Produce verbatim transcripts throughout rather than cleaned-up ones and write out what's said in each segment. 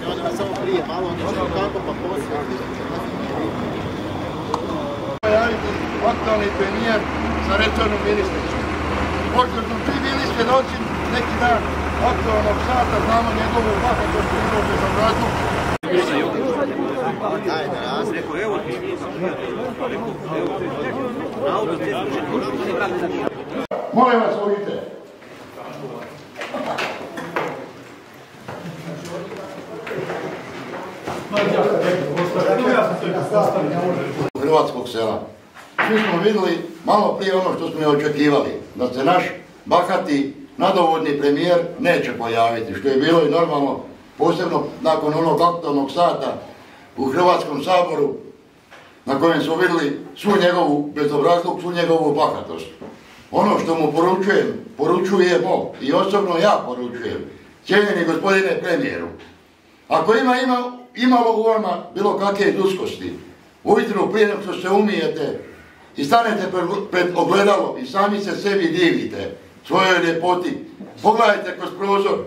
onda vas samo prije, malo odlično kako pa poslije. Pojaviti aktualni premijer sa retornom ministricom. Pošto smo svi bili svjedoci neki dan aktualnog sata, znamo njegovu bahatost i njegovu bezobraznost. Ajde, razli. Molim vas, ovdje. Hrvatskog sela. Svi smo vidjeli malo prije ono što smo očekivali, da se naš bahati, nadobudni premijer neće pojaviti, što je bilo i normalno, posebno nakon onog aktualnog sata u Hrvatskom saboru, na kojem smo vidjeli svu njegovu bezobrazluk, svu njegovu bahatost. Ono što mu poručujem, poručujemo i osobno ja poručujem, cijenjeni gospodine premijeru, ako ima, ima imalo u vama bilo kakve ljudskosti, ujutro prije nego što se umijete i stanete pred ogledalo i sami se sebi divite, svojoj ljepoti, pogledajte kroz prozor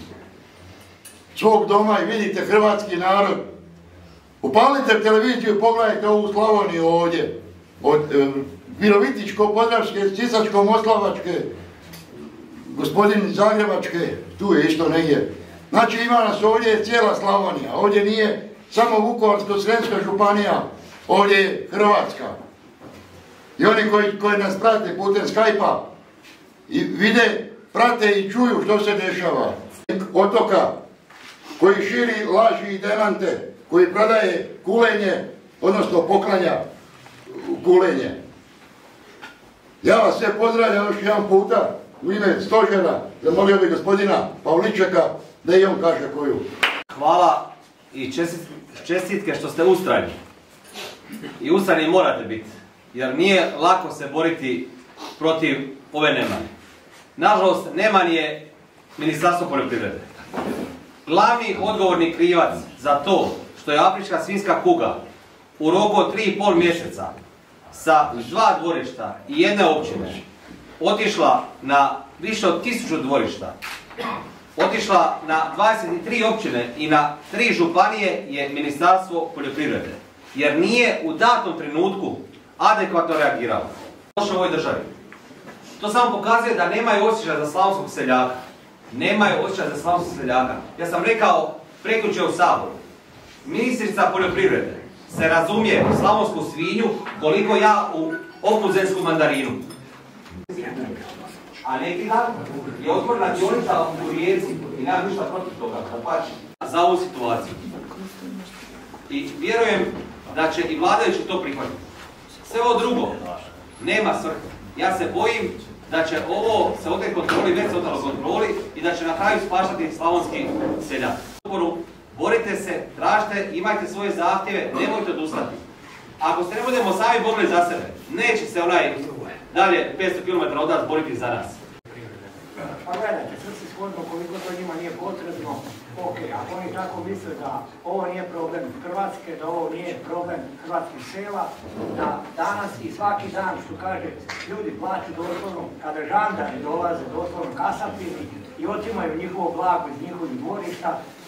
svog doma i vidite hrvatski narod, upalite televiziju i pogledajte ovu Slavoniju ovdje, od e, Virovitičko-Podravske, Sisačko-Moslavačke, gospodin Zagrebačke, tu je isto negdje. Znači ima nas ovdje cijela Slavonija, ovdje nije samo Vukovarsko-srijemska županija, ovdje je Hrvatska. I oni koji, koji nas prate putem Skype-a i vide, prate i čuju što se dešava. Otoka koji širi laži i demante, koji prodaje kulenje, odnosno poklanja kulenje. Ja vas sve pozdravljam još jedan puta u ime Stožera, zamolio bi gospodina Pavličeka da i on kaže koju. Hvala i čestitke što ste ustrajni. I ustrajni morate biti, jer nije lako se boriti protiv ove nemani. Nažalost, neman je Ministarstvo poljoprivrede. Glavni odgovorni krivac za to što je afrička svinjska kuga u roku od tri i pol mjeseca sa dva dvorišta i jedne općine otišla na više od tisuću dvorišta, otišla na dvadeset tri općine i na tri županije je Ministarstvo poljoprivrede. Jer nije u datom trenutku adekvatno reagiralo. U ovoj državi. To samo pokazuje da nemaju osjećaja za slavonskog seljaka. Nemaju osjećaja za slavonskog seljaka. Ja sam rekao prekjučer u Saboru. Ministrica poljoprivrede se razumije u slavonsku svinju koliko ja u opuzensku mandarinu. A neki dan je otvorena dionica u Rijeci i nema ništa protiv toga, dapače, za ovu situaciju. I vjerujem da će i vladajući to prihvatiti. Sve ovo drugo nema svrhe. Ja se bojim da će ovo se oteti kontroli, već se otelo kontroli i da će na kraju spaštati slavonski seljak. Borite se, tražite, imajte svoje zahtjeve, nemojte odustati. Ako se ne budemo sami borili za sebe, neće se onaj dalje petsto kilometara od nas boriti za nas. Pa gledajte, sve se shodno koliko to njima nije potrebno, ok, ako oni tako misle da ovo nije problem Hrvatske, da ovo nije problem hrvatskih sela, da danas i svaki dan, što kaže, ljudi plaću doslovno, kada žandari dolaze doslovno kasapini i otimaju njihovo blago iz njihovih dvorišta,